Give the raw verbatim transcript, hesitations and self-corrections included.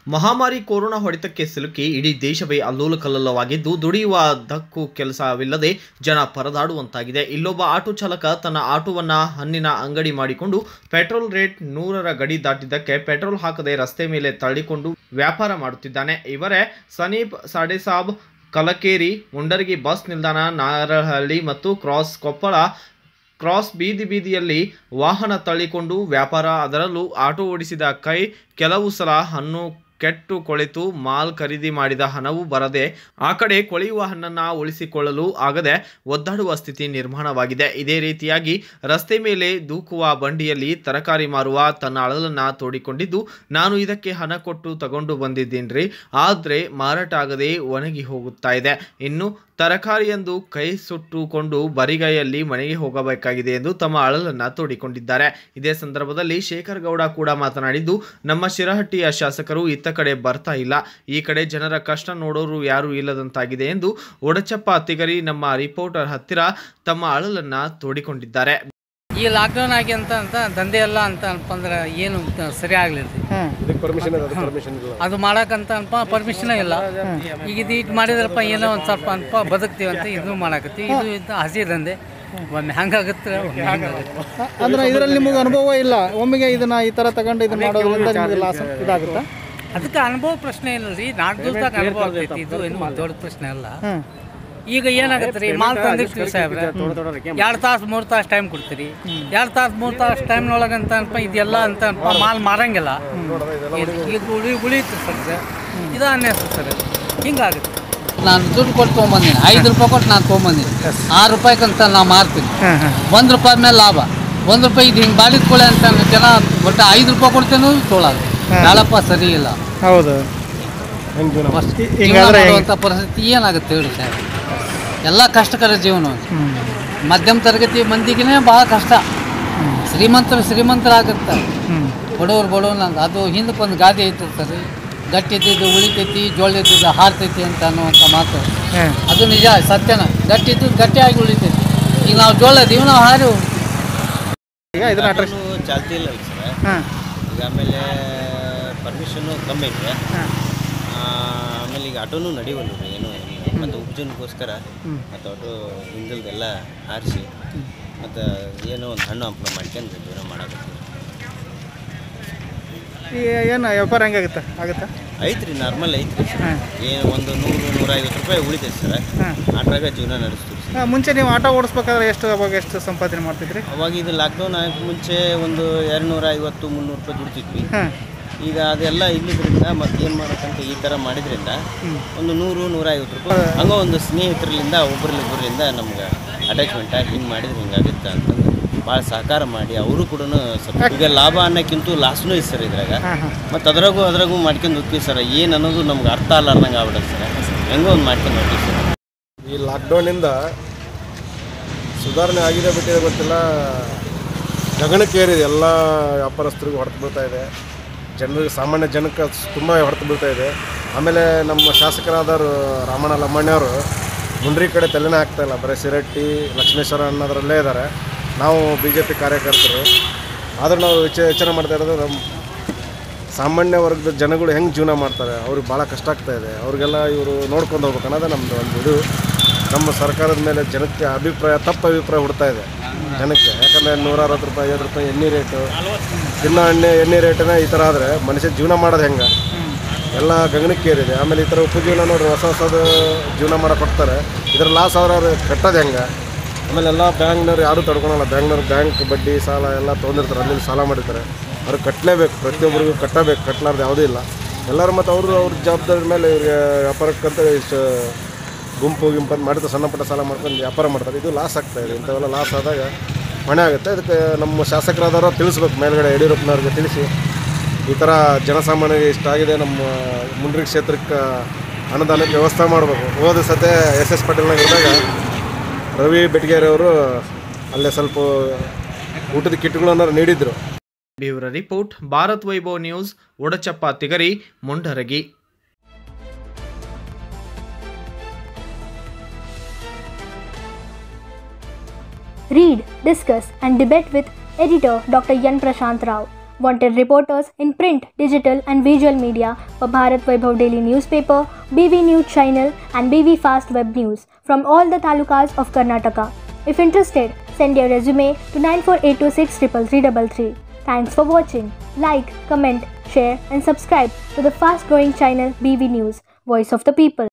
ಮಹಾಮಾರಿ ಕೊರೋನಾ ಹೊಡೆತಕ್ಕೆ ಸಿಲುಕಿ ಇಡೀ ದೇಶವೇ ಅಲ್ಲೋಲಕಲ್ಲೋಲವಾಗಿದ್ದು ದುಡಿಯುವುದಕ್ಕೂ ಕೆಲಸವಿಲ್ಲದೆ ಜನ ಪರದಾಡುವಂತಾಗಿದೆ. ಇಲ್ಲೊಬ್ಬ ಆಟೋ ಚಾಲಕ ತನ್ನ ಆಟೋವನ್ನ ಹಣ್ಣಿನ ಅಂಗಡಿ ಮಾಡಿಕೊಂಡು ಪೆಟ್ರೋಲ್ ರೇಟ್ ನೂರರ ಗಡಿ ದಾಟಿದ್ದಕ್ಕೆ ಪೆಟ್ರೋಲ್ ಹಾಕದೆ ರಸ್ತೆ ಮೇಲೆ ತಳ್ಳಿಕೊಂಡು ವ್ಯಾಪಾರ ಮಾಡುತ್ತಿದ್ದಾನೆ. ಇವರೇ ಸನೀಪ್ ಸಾಡೆಸಾಬ್, ಕಲಕೇರಿ, ಮುಂಡರಗಿ ಬಸ್ ನಿಲ್ದಾಣ, ನಾರಹಳ್ಳಿ ಮತ್ತು ಕ್ರಾಸ್ ಕೊಪ್ಪಳ ಕ್ರಾಸ್ ಬೀದಿ ಬೀದಿಯಲ್ಲಿ ವಾಹನ ತಳ್ಳಿಕೊಂಡು ವ್ಯಾಪಾರ. ಅದರಲ್ಲೂ ಆಟೋ ಓಡಿಸಿದ ಕೈ ಕೆಲವು ಸಲ ಹಣ್ಣು ಕೆಟ್ಟು ಕೊಳೆತು ಮಾಲ್ ಖರೀದಿ ಮಾಡಿದ ಹಣವೂ ಬರದೆ ಆ ಕಡೆ ಕೊಳೆಯುವ ಹಣ್ಣನ್ನು ಉಳಿಸಿಕೊಳ್ಳಲು ಆಗದೆ ಒದ್ದಾಡುವ ಸ್ಥಿತಿ ನಿರ್ಮಾಣವಾಗಿದೆ. ಇದೇ ರೀತಿಯಾಗಿ ರಸ್ತೆ ಮೇಲೆ ದೂಕುವ ಬಂಡಿಯಲ್ಲಿ ತರಕಾರಿ ಮಾರುವ ತನ್ನ ಅಳಲನ್ನು ತೋಡಿಕೊಂಡಿದ್ದು, ನಾನು ಇದಕ್ಕೆ ಹಣ ಕೊಟ್ಟು ತಗೊಂಡು ಬಂದಿದ್ದೀನ್ರಿ, ಆದರೆ ಮಾರಾಟ ಆಗದೆ ಒಣಗಿ ಹೋಗುತ್ತಾ ಇದೆ. ಇನ್ನು ತರಕಾರಿಯೊಂದು ಕೈ ಸುಟ್ಟುಕೊಂಡು ಬರಿಗೈಯಲ್ಲಿ ಮನೆಗೆ ಹೋಗಬೇಕಾಗಿದೆ ಎಂದು ತಮ್ಮ ಅಳಲನ್ನು ತೋಡಿಕೊಂಡಿದ್ದಾರೆ. ಇದೇ ಸಂದರ್ಭದಲ್ಲಿ ಶೇಖರ್ ಗೌಡ ಕೂಡ ಮಾತನಾಡಿದ್ದು, ನಮ್ಮ ಶಿರಹಟ್ಟಿಯ ಶಾಸಕರು ಇತ್ತ ಕಡೆ ಬರ್ತಾ ಇಲ್ಲ, ಈ ಕಡೆ ಜನರ ಕಷ್ಟ ನೋಡೋರು ಯಾರು ಇಲ್ಲದಂತಾಗಿದೆ ಎಂದು ಒಡಚಪ್ಪ ತಿಗರಿ ನಮ್ಮ ರಿಪೋರ್ಟರ್ ಹತ್ತಿರ ತಮ್ಮ ಅಳಲನ್ನು ತೋಡಿಕೊಂಡಿದ್ದಾರೆ. ಈ ಲಾಕ್ಡೌನ್ ಆಗಿ ಅಂತ ಅಂತ ದಂಧೆ ಎಲ್ಲ ಅಂತ ಅಂತಂದ್ರೆ ಏನು ಸರಿ ಆಗ್ಲಿಲ್ಲ, ಅದು ಮಾಡಕ್ಕಂತ ಅನ್ಪ ಪರ್ಮಿಷನ್ ಇಲ್ಲ. ಈಗ ಇದು ಇಟ್ಟು ಮಾಡಿದ್ರಪ್ಪ ಏನೋ ಒಂದು ಸ್ವಲ್ಪ ಅನ್ಪ ಬದುಕ್ತೀವಿ ಅಂತ ಇದು ಮಾಡಾಕತ್ತಿ. ಇದು ಹಸಿ ದಂಧೆ, ಒಮ್ಮೆ ಹಂಗಾಗುತ್ತೆ ಒಮ್ಮೆ ಹಂಗಾಗುತ್ತೆ. ಅಂದ್ರೆ ಇದರಲ್ಲಿ ನಿಮಗೆ ಅನುಭವ ಇಲ್ಲ, ಒಮ್ಮೆಗೆ ಇದನ್ನ ಈ ತರ ತಗೊಂಡು ಇದನ್ನ ಮಾಡೋದ್ರಿಂದ ನಿಮಗೆ ಲಾಸ್ ಇದಾಗುತ್ತಾ? ಅದಕ್ಕೆ ಅನುಭವ ಪ್ರಶ್ನೆ ಇಲ್ಲ ರೀ, ನಾಲ್ಕು ದಿವಸದಾಗ ಅನುಭವ ಆಗ್ತೈತಿ, ಇದು ಏನು ದೊಡ್ಡ ಪ್ರಶ್ನೆ ಅಲ್ಲ. ಈಗ ಏನಾಗತ್ತೆ ರೀ, ಮಾಲ್ ತಂದಿರ್ತೀವಿ ಸಾಹೇಬ್ರೆ, ಎರಡು ತಾಸು ಮೂರು ತಾಸು ಟೈಮ್ ಕೊಡ್ತೀರಿ, ಎರಡು ತಾಸು ಮೂರು ತಾಸು ಟೈಮ್ನೊಳಗೆ ಅಂತ ಅನ್ಪ ಇದೆಲ್ಲ ಅಂತ ಅನ್ಪ ಮಾಲ್ ಮಾರಂಗಿಲ್ಲ, ಈಗ ಉಳಿ ಉಳಿಯುತ್ತೆ ಸರ್, ಇದು ಅನ್ನಿಸ್ತು ಸರ್, ಹಿಂಗಾಗುತ್ತೆ. ನಾನು ದುಡ್ಡು ಕೊಟ್ಟು ತೊಗೊಂಬಂದಿನಿ, ಐದು ರೂಪಾಯಿ ಕೊಟ್ಟು ನಾನು ತೊಗೊಂಬಂದಿನಿ, ಆರು ರೂಪಾಯಿಗಂತ ನಾನು ಮಾರ್ತೀನಿ, ಒಂದು ರೂಪಾಯಿ ಮೇಲೆ ಲಾಭ, ಒಂದು ರೂಪಾಯಿ ಇದು ಹಿಂಗೆ ಬಾಡಿದ ಕೊಳೆ ಅಂತ ಜನ ಒಟ್ಟು ಐದು ರೂಪಾಯಿ ಕೊಡ್ತೇನೋ ತೊಗೊಳೋದು ನಾಳಪ್ಪ ಸರಿ ಇಲ್ಲ. ಹೌದು, ಮಾಡುವಂಥ ಪರಿಸ್ಥಿತಿ ಏನಾಗುತ್ತೆ ಹೇಳಿ ಸರ್, ಎಲ್ಲ ಕಷ್ಟಕರ ಜೀವನ. ಮಧ್ಯಮ ತರಗತಿ ಮಂದಿಗೆ ಭಾಳ ಕಷ್ಟ, ಶ್ರೀಮಂತರು ಶ್ರೀಮಂತರಾಗುತ್ತೆ, ಬಡವರು ಬಡವರು. ಅದು ಹಿಂದಕ್ಕೆ ಒಂದು ಗಾದೆ ಐತೆ ಸರಿ, ಗಟ್ಟಿ ಇದ್ದಿದ್ದು ಉಳಿತೈತಿ, ಜೋಳ ಇದ್ದಿದ್ದು ಹಾರ್ತೈತಿ ಅಂತ ಅನ್ನುವಂಥ ಮಾತು, ಅದು ನಿಜ ಸತ್ಯನ. ಗಟ್ಟಿ ಇದ್ದು ಗಟ್ಟಿಯಾಗಿ ಉಳಿತೈತಿ. ಈಗ ನಾವು ಜೋಳ ಇದೀವಿ, ನಾವು ಹಾರಿ ಚಾಲ್ತಿ ಇಲ್ಲ ಸರ್. ಈಗ ಆಮೇಲೆ ಪರ್ಮಿಷನ್ನು ಕಮ್ಮಿ ಐತೆ, ಆಮೇಲೆ ಈಗ ಆಟೋನು ನಡಿವಲ್ಲ ಏನು, ಮತ್ತು ಉಪಜೀವನಕ್ಕೋಸ್ಕರ ಮತ್ತು ಆಟೋ ಹಿಂದಲ್ದೆಲ್ಲ ಹಾರಿಸಿ ಮತ್ತು ಏನೋ ಒಂದು ಹಣ್ಣು ಹಂಪಲು ಮಾಡ್ಕೊಂಡು ಜೀವನ ಮಾಡಾಕತ್ತೀವಿ. ಏನು ವ್ಯಾಪಾರ ಹೆಂಗಾಗುತ್ತೆ ಆಗುತ್ತಾ? ಐತ್ರಿ, ನಾರ್ಮಲ್ ಐತ್ರಿ, ಏನು ಒಂದು ನೂರು ನೂರೈವತ್ತು ರೂಪಾಯಿ ಉಳಿತೈತೆ ಸರ್, ಆಟ್ರಾಗ ಜೀವನ ನಡೆಸ್ತೀವಿ ಸರ್. ಮುಂಚೆ ನೀವು ಆಟೋ ಓಡಿಸ್ಬೇಕಾದ್ರೆ ಎಷ್ಟು ಅವಾಗ ಎಷ್ಟು ಸಂಪಾದನೆ ಮಾಡ್ತಿದ್ರಿ? ಅವಾಗ ಇದು ಲಾಕ್ಡೌನ್ ಆಗಿ ಮುಂಚೆ ಒಂದು ಎರಡು ನೂರ ಐವತ್ತು ಮುನ್ನೂರು ರೂಪಾಯಿ ದುಡ್ತಿದ್ವಿ. ಈಗ ಅದೆಲ್ಲ ಇಲ್ಲಿದ್ರಿಂದ ಮತ್ತೆ ಏನು ಮಾಡೋಕ್ಕಂತ ಈ ಥರ ಮಾಡಿದ್ರಿಂದ ಒಂದು ನೂರು ನೂರ ಐವತ್ತು ರೂಪಾಯಿ ಹಂಗೆ ಒಂದು ಸ್ನೇಹಿತರಿಂದ ಒಬ್ಬರಲ್ಲಿಬ್ಬರಿಂದ ನಮ್ಗೆ ಅಟ್ಯಾಚ್ಮೆಂಟ್ ಆಗಿ ಹಿಂಗೆ ಮಾಡಿದ್ರೆ ಹಿಂಗಾಗುತ್ತೆ ಅಂತಂದು ಭಾಳ ಸಹಕಾರ ಮಾಡಿ ಅವರು ಕೂಡ ಸ್ವಲ್ಪ ಈಗ ಲಾಭ ಅನ್ನೋಕ್ಕಿಂತ ಲಾಸ್ನೂ ಇದೆ ಸರ್ ಇದ್ರಾಗ. ಮತ್ತು ಅದ್ರಾಗೂ ಅದ್ರಾಗೂ ಮಾಡ್ಕೊಂಡು ಹೋಗ್ತೀವಿ ಸರ್, ಏನು ಅನ್ನೋದು ನಮ್ಗೆ ಅರ್ಥ ಅಲ್ಲಾರ್ದಂಗೆ ಆಗ್ಬಿಡುತ್ತೆ ಸರ್, ಹೆಂಗೋ ಒಂದು ಮಾಡ್ಕೊಂಡು ಹೋಗ್ತೀವಿ ಸರ್. ಈ ಲಾಕ್ಡೌನಿಂದ ಸುಧಾರಣೆ ಆಗಿದೆ ಬಿಟ್ಟಿದೆ ಗೊತ್ತಿಲ್ಲ, ಗಗನಕ್ಕೇರಿದೆ, ಎಲ್ಲ ವ್ಯಾಪಾರಸ್ಥರಿಗೂ ಹೊಡೆದು ಬೀಳ್ತಾ ಇದೆ, ಜನರಿಗೆ ಸಾಮಾನ್ಯ ಜನಕ್ಕೆ ತುಂಬ ಹೊಡೆದು ಬೀಳ್ತಾ ಇದೆ. ಆಮೇಲೆ ನಮ್ಮ ಶಾಸಕರಾದವರು ರಾಮಣ್ಣ ಲಮ್ಮಣ್ಣವರು ಮುಂಡ್ರಿ ಕಡೆ ತಲೆನೇ ಆಗ್ತಾಯಿಲ್ಲ, ಬರೀ ಶಿರಹಟ್ಟಿ ಲಕ್ಷ್ಮೇಶ್ವರ ಅನ್ನೋದ್ರಲ್ಲೇ ಇದ್ದಾರೆ. ನಾವು ಬಿ ಜೆ ಪಿ ಕಾರ್ಯಕರ್ತರು ಆದರೂ ನಾವು ವಿಚ ಯೋಚನೆ ಮಾಡ್ತಾ ಇರೋದು ನಮ್ಮ ಸಾಮಾನ್ಯ ವರ್ಗದ ಜನಗಳು ಹೆಂಗೆ ಜೀವನ ಮಾಡ್ತಾರೆ, ಅವ್ರಿಗೆ ಭಾಳ ಕಷ್ಟ ಆಗ್ತಾಯಿದೆ, ಅವ್ರಿಗೆಲ್ಲ ಇವರು ನೋಡ್ಕೊಂಡು ಹೋಗ್ಬೇಕು ಅನ್ನೋದು ನಮ್ಮದು ಒಂದು ಇದು. ನಮ್ಮ ಸರ್ಕಾರದ ಮೇಲೆ ಜನಕ್ಕೆ ಅಭಿಪ್ರಾಯ ತಪ್ಪು ಅಭಿಪ್ರಾಯ ಹುಡ್ತಾ ಇದೆ ಜನಕ್ಕೆ. ಯಾಕಂದರೆ ನೂರ ಅರವತ್ತು ರೂಪಾಯಿ ಐವತ್ತು ರೂಪಾಯಿ ಎಣ್ಣೆ ರೇಟು, ತಿನ್ನೋ ಎಣ್ಣೆ ಎಣ್ಣೆ ರೇಟನ್ನ ಈ ಥರ ಆದರೆ ಮನುಷ್ಯ ಜೀವನ ಮಾಡೋದು ಹೆಂಗೆ, ಎಲ್ಲ ಗಗನಕ್ಕೇರಿದೆ. ಆಮೇಲೆ ಈ ಥರ ಉಪಜೀವನ ನೋಡ್ರಿ ಹೊಸ ಹೊಸದು ಜೀವನ ಮಾಡೋಕೆ ಕೊಡ್ತಾರೆ, ಇದ್ರ ಲಾಸ್ ಆದ್ರೆ ಅವ್ರು ಕಟ್ಟೋದು ಹೆಂಗೆ. ಆಮೇಲೆ ಎಲ್ಲ ಬ್ಯಾಂಕ್ನವ್ರು ಯಾರೂ ತಡ್ಕೊಳಲ್ಲ, ಬ್ಯಾಂಕ್ನವ್ರು ಬ್ಯಾಂಕ್ ಬಡ್ಡಿ ಸಾಲ ಎಲ್ಲ ತೊಗೊಂಡಿರ್ತಾರೆ, ಅಲ್ಲಿ ಸಾಲ ಮಾಡಿರ್ತಾರೆ, ಅವ್ರಿಗೆ ಕಟ್ಟಲೇಬೇಕು, ಪ್ರತಿಯೊಬ್ಬರಿಗೂ ಕಟ್ಟಬೇಕು, ಕಟ್ಟಲಾರ್ದು ಯಾವುದೂ ಇಲ್ಲ. ಎಲ್ಲರೂ ಮತ್ತು ಅವರು ಅವ್ರ ಜವಾಬ್ದಾರಿ ಮೇಲೆ ಇವ್ರಿಗೆ ವ್ಯಾಪಾರಕ್ಕಂತ ಇಷ್ಟು ಗುಂಪು ಗಿಂಪು ಅಂತ ಮಾಡಿದ್ರೆ ಸಣ್ಣ ಪುಟ್ಟ ಸಾಲ ಮಾಡ್ಕೊಂಡು ವ್ಯಾಪಾರ ಮಾಡ್ತಾರೆ. ಇದು ಲಾಸ್ ಆಗ್ತಾಯಿದೆ, ಇಂಥವೆಲ್ಲ ಲಾಸ್ ಆದಾಗ ಹೊಣೆ ಆಗುತ್ತೆ. ಅದಕ್ಕೆ ನಮ್ಮ ಶಾಸಕರಾದವರು ತಿಳಿಸ್ಬೇಕು, ಮೇಲ್ಗಡೆ ಯಡಿಯೂರಪ್ಪನವ್ರಿಗೆ ತಿಳಿಸಿ ಈ ಥರ ಜನಸಾಮಾನ್ಯರಿಗೆ ಇಷ್ಟ ಆಗಿದೆ, ನಮ್ಮ ಮುಂಡ್ರಿ ಕ್ಷೇತ್ರಕ್ಕೆ ಅನುದಾನಕ್ಕೆ ವ್ಯವಸ್ಥೆ ಮಾಡಬೇಕು. ಹೋದ ಸತೆ ಎಸ್ ಎಸ್ ಪಾಟೀಲ್ನಾಗ ಇದ್ದಾಗ ರವಿ ಬೆಟಗೇರಿ ಅವರು ಅಲ್ಲೇ ಸ್ವಲ್ಪ ಊಟದ ಕಿಟ್ಗಳನ್ನು ನೀಡಿದ್ರು. Bureau report, Bharat Vaibhav news, Odachappa Tigari, Mundaragi. Read, discuss and debate with editor Doctor Yan Prashant Rao. Wanted reporters in print, digital and visual media for Bharat Vaibhav Daily Newspaper, B V News Channel and B V Fast Web News from all the talukas of Karnataka. If interested, send your resume to nine four eight two six three three three three. Thanks for watching. Like, comment, share and subscribe to the fast growing channel B V News, Voice of the People.